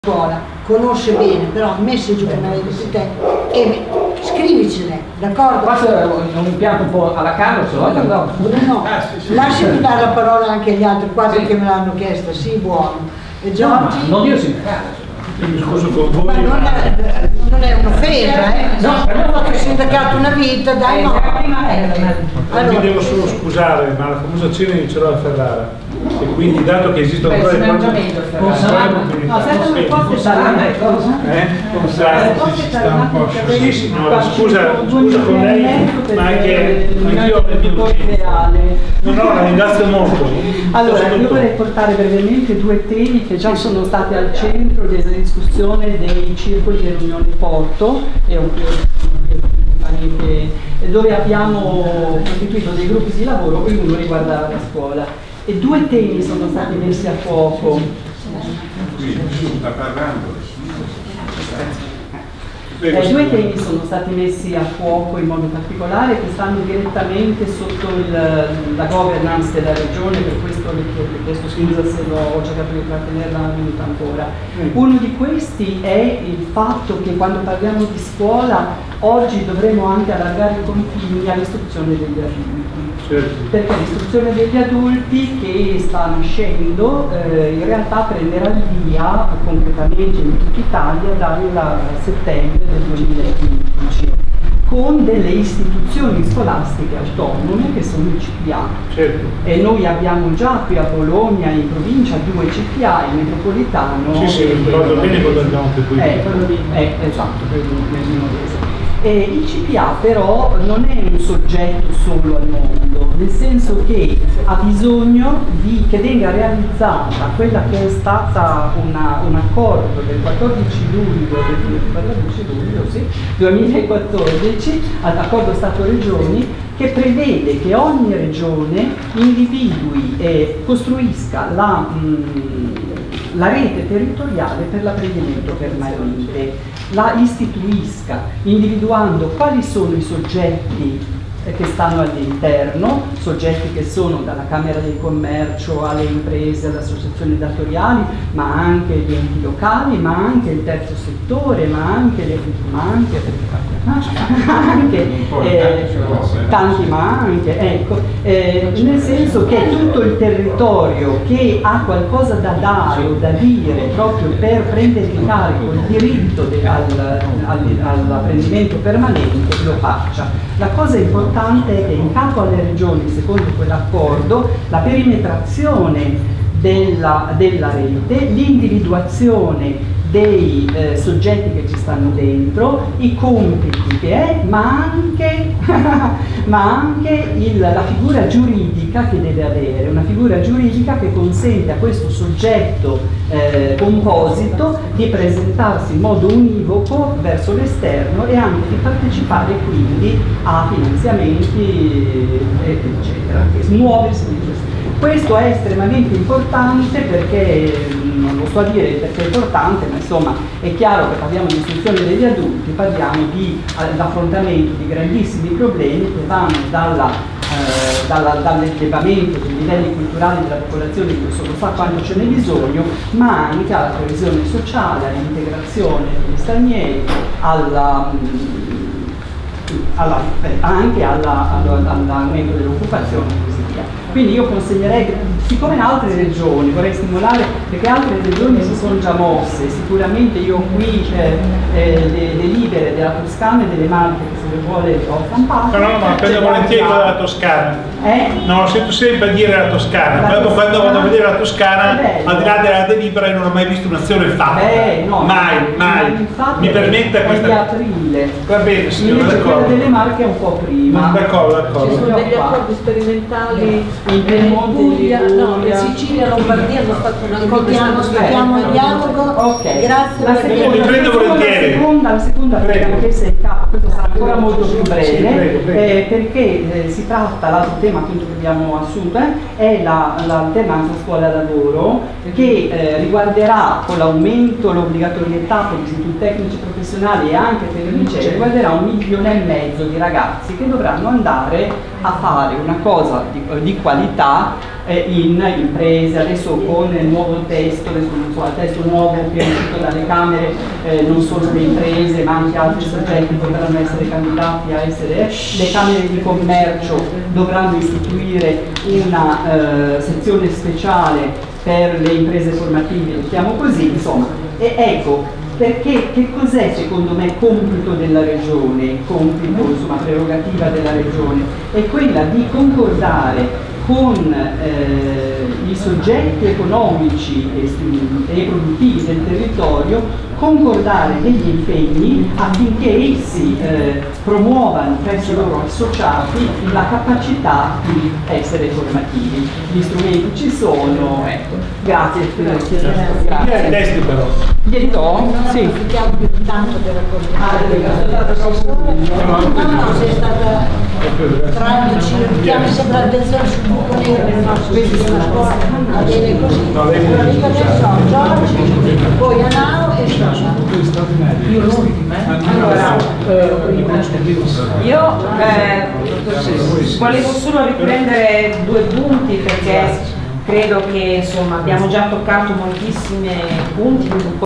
scuola, conosce bene, però messi giù come hai detto te, e scrivicene, d'accordo? Questo è un impianto un po' alla Carlo, se vuoi, no? No, lasciami dare la parola anche agli altri quattro che me l'hanno chiesta, sì, buono. E Giorgi? No, non io sindacato. Mi scuso con voi. Ma non è un'offesa, No, ho sindacato una vita, dai, no. Mi devo solo scusare, ma la famosa cena inizierò a Ferrara. E quindi, dato che esistono ancora le Sì, signora, scusa con lei, ma anche io ho le mie No, la ringrazio molto. Allora, io vorrei portare brevemente due temi che già sono stati al centro della discussione dei circoli di riunione Porto, dove abbiamo costituito dei gruppi di lavoro e uno riguardava la scuola. E due temi sono stati messi a fuoco. Sta parlando. Due temi sono stati messi a fuoco in modo particolare che stanno direttamente sotto la governance della regione, per questo le ho chiesto scusa se ho cercato di trattenerla un minuto ancora. Uno di questi è il fatto che quando parliamo di scuola oggi dovremo anche allargare i confini all'istruzione degli adulti. Perché l'istruzione degli adulti che sta nascendo in realtà prenderà il via concretamente in tutta Italia dal settembre del 2015 con delle istituzioni scolastiche autonome che sono i CPA. E noi abbiamo già qui a Bologna in provincia 2 CPA, il metropolitano ricordo bene quando abbiamo anche qui. Esatto, quello nel Minodese. Il CPA però non è un soggetto solo al mondo, nel senso che ha bisogno che venga realizzata quella che è stata un accordo del 14 luglio 2014, accordo Stato-Regioni, che prevede che ogni regione individui e costruisca la rete territoriale per l'apprendimento permanente, la istituisca, individuando quali sono i soggetti che stanno all'interno, soggetti che sono dalla Camera del Commercio alle imprese, alle associazioni datoriali, ma anche gli enti locali, ma anche il terzo settore, ma anche nel senso che tutto il territorio che ha qualcosa da dare o da dire proprio per prendere in carico il diritto all'apprendimento permanente lo faccia. La cosa importante è che in capo alle regioni, secondo quell'accordo, la perimetrazione della rete, l'individuazione dei soggetti che ci stanno dentro, i compiti che è, ma anche la figura giuridica che deve avere, una figura giuridica che consente a questo soggetto composito di presentarsi in modo univoco verso l'esterno e anche di partecipare quindi a finanziamenti eccetera, muoversi. Questo è estremamente importante perché, non lo so a dire perché è importante, ma insomma è chiaro che parliamo di istruzione degli adulti, parliamo dell'affrontamento di grandissimi problemi che vanno dall'elevamento dei livelli culturali della popolazione, che non sa quanto ce n'è bisogno, ma anche alla coesione sociale, all'integrazione degli stranieri, anche all'aumento dell'occupazione e così via. Quindi io consegnerei, siccome in altre regioni, vorrei stimolare, perché altre regioni si sono già mosse, sicuramente io qui le libere della Toscana e delle Marche, che se le vuole ho stampate. No, ma prendo volentieri quella della Toscana. No, sento sempre dire la Toscana, quando vado a vedere la Toscana, al di là della delibera, io non ho mai visto un'azione fatta. Mai. Mi permette questa. È di aprile. Va bene, signora, d'accordo. Quella delle Marche è un po' prima. D'accordo. Ci sono degli accordi sperimentali in Piemonte, in in Sicilia, Lombardia hanno fatto un accordo. Aspettiamo il dialogo. Ok. Grazie. La seconda perché se questo sarà ancora molto più breve, perché si tratta, l'altro tema appunto che abbiamo assunto è l'alternanza scuola-lavoro, che riguarderà con l'aumento, l'obbligatorietà per gli istituti tecnici professionali e anche per il liceo, riguarderà 1,5 milioni di ragazzi che dovranno andare a fare una cosa di qualità in imprese. Adesso con il nuovo testo, il testo nuovo che è uscito dalle Camere, non solo le imprese ma anche altri soggetti potranno essere candidati a essere, le Camere di Commercio dovranno istituire una sezione speciale per le imprese formative, lo chiamo così, insomma. E ecco, perché che cos'è secondo me compito della Regione, compito, insomma, prerogativa della Regione? È quella di concordare con i soggetti economici e produttivi del territorio, concordare degli impegni affinché essi promuovano presso i loro associati la capacità di essere formativi. Gli strumenti ci sono, ecco. Grazie. Grazie. Testi però. Glieli do? Sì. Non più tanto per no, sei stata tra amici, richiami sempre l'attenzione sul buco nero del nostro sistema scuola, va bene così. Però dico adesso Giorgi, poi Anao e Scioscia. Allora, io volevo solo riprendere 2 punti perché credo che insomma abbiamo già toccato moltissimi punti.